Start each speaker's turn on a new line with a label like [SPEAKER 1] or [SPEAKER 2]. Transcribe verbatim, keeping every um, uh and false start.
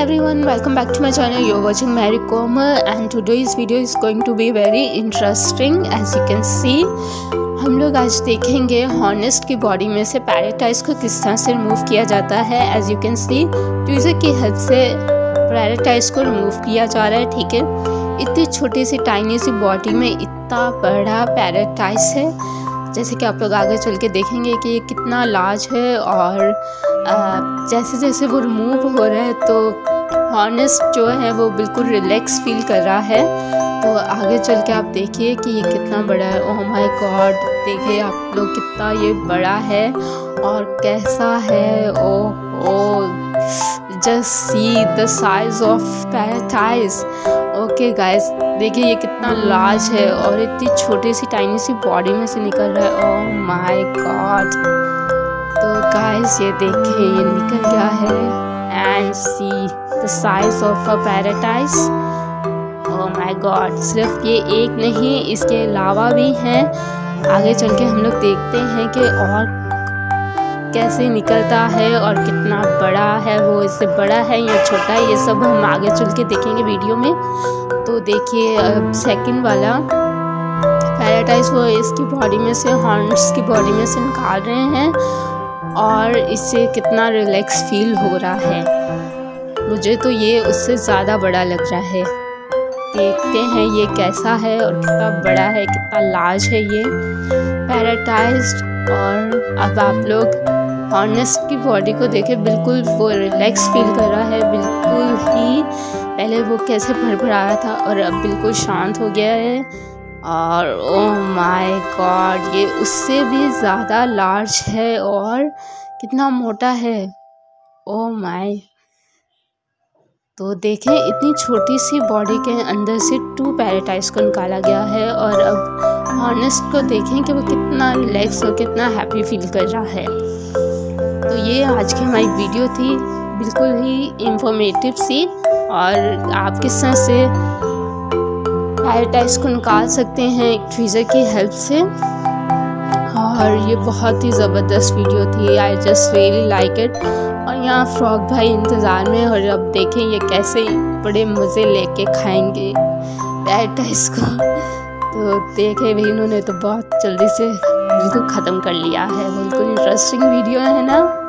[SPEAKER 1] everyone, welcome back to my channel. You're watching Mary Komal and today's video is going to be very interesting. As you can see, हम लोग आज देखेंगे honest की body में से parasite को किस तरह से रिमूव किया जाता है। As you can see, tweezer की हेल्प से पैराटाइज को रिमूव किया जा रहा है। ठीक है, इतनी छोटी सी टाइनी सी बॉडी में इतना बड़ा पैराटाइज है, जैसे कि आप लोग आगे चल के देखेंगे कि ये कितना लार्ज है। और जैसे जैसे वो रिमूव हो रहा है तो हॉनेस्ट जो है वो बिल्कुल रिलैक्स फील कर रहा है। तो आगे चल के आप देखिए कि ये कितना बड़ा है। ओह माय गॉड, देखिए आप लोग कितना ये बड़ा है और कैसा है। Oh oh just see the size of parasite. Okay guys, देखिए ये कितना लार्ज है और इतनी छोटी सी टाइनी सी बॉडी में से निकल रहा है। ओह माय गॉड, तो गाइस ये देखिए ये निकल गया है and see the size of a parasite. Oh my god, सिर्फ ये एक नहीं, इसके अलावा भी हैं। आगे चल के हम लोग देखते हैं कि और कैसे निकलता है और कितना बड़ा है, वो इससे बड़ा है या छोटा है, ये सब हम आगे चल के देखेंगे वीडियो में। तो देखिए सेकंड वाला पैराटाइज वो इसकी बॉडी में से, हॉर्न्स की बॉडी में से निकाल रहे हैं और इससे कितना रिलैक्स फील हो रहा है। मुझे तो ये उससे ज़्यादा बड़ा लग रहा है। देखते हैं ये कैसा है और कितना बड़ा है, कितना लार्ज है ये पैराटाइज। और अब आप लोग हॉनेस्ट की बॉडी को देखें, बिल्कुल वो रिलैक्स फील कर रहा है। बिल्कुल ही पहले वो कैसे भड़बड़ा रहा था और अब बिल्कुल शांत हो गया है। और ओह माय गॉड, ये उससे भी ज़्यादा लार्ज है और कितना मोटा है। ओह माय, तो देखें इतनी छोटी सी बॉडी के अंदर से टू पैराटाइज को निकाला गया है। और अब हॉनेस्ट को देखें कि वो कितना रिलैक्स और कितना हैप्पी फील कर रहा है। तो ये आज की हमारी वीडियो थी, बिल्कुल ही इंफॉर्मेटिव सी। और आप किस तरह से पैराटाइज को निकाल सकते हैं एक ट्वीज़र की हेल्प से। और ये बहुत ही ज़बरदस्त वीडियो थी, I just really like it. और यहाँ फ्रॉग भाई इंतज़ार में, और अब देखें ये कैसे बड़े मज़े लेके खाएंगे पैराटाइज को। तो देखे भाई, इन्होंने तो बहुत जल्दी से बिल्कुल ख़त्म कर लिया है। बिल्कुल इंटरेस्टिंग वीडियो है ना।